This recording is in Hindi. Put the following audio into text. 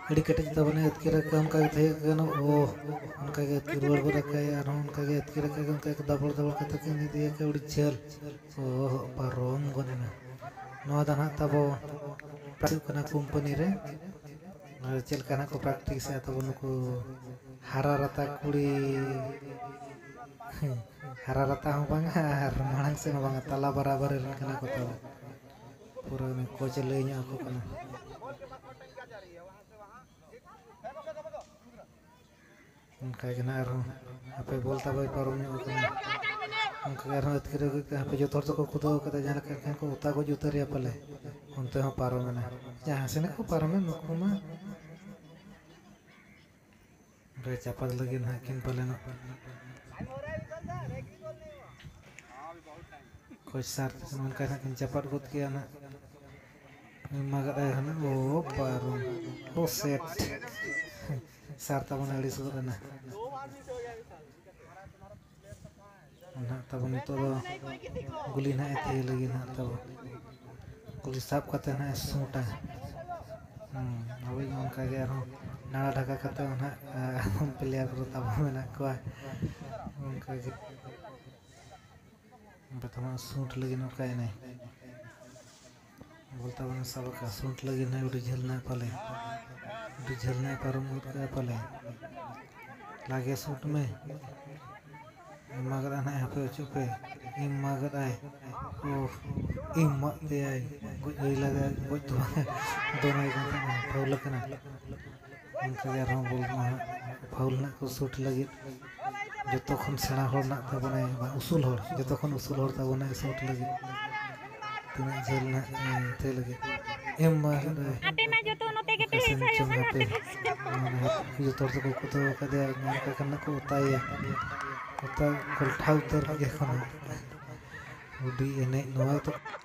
अड़ी कटेज तबने अतकिर का उनका थे कन ओ उनका के अतकिर रोड पर का यार उनका के अतकिर का उनका के दबड़ दबड़ कते के नि दिए के उड़ी चल ओ पारोम गने नो दाना तबो प्राइस कना कंपनी रे चल कना को प्रैक्टिस है तब उनको हरा रता कुड़ी हरा रता हो बांगा मांग से बांगा तला बराबर कना को तब पूरा में कोच ले nya को कना उनका के ना आपे बोलता भाई पारोम nya को उनका घर में अतकिर के पे जो थोड़ को खुद कते जान के को उता को जुतरिया पले उनते हो पारोम में जहां से ने को पारोम में नुकुमा रे चापल लगी ना किन पले ना कुछ सार उनका ना किन चपट गुत किया ना मगर है ना ओ पारोम ओ सेट सार तब अड़ी सुर ना ना तब तो गुली ना थे लगी ना तब गुली साफ करते ना सूटा अभी उनका के नाड़ा ढका करते ना प्लेयर को तब में को उनका के प्रथम सूट लगी ना का नहीं बोलता बना सब का सूट लगी ना उड़ी झलना पले उड़ी झलना पर मुड़ का पले लागे सूट में मगर ना यहाँ पे चुपे इम मगर आए ओ इम मत दे आए कुछ वही लगा कुछ दोनों एक फाउल करना उनका यार हम बोल फाउल ना को शूट लगी जो तो खन सेना होड़ ना तब ने उसूल होड़ जो तो खन उसूल होड़ तब ने शूट लगी तीन जेल ना ते लगी इम मगर आए आते ना जो तो नोते के टेली सायो बनाते जो तो को तो कदे मान का करना को उताया उता कोल्ठा उतर के खन उडी एने नवा तो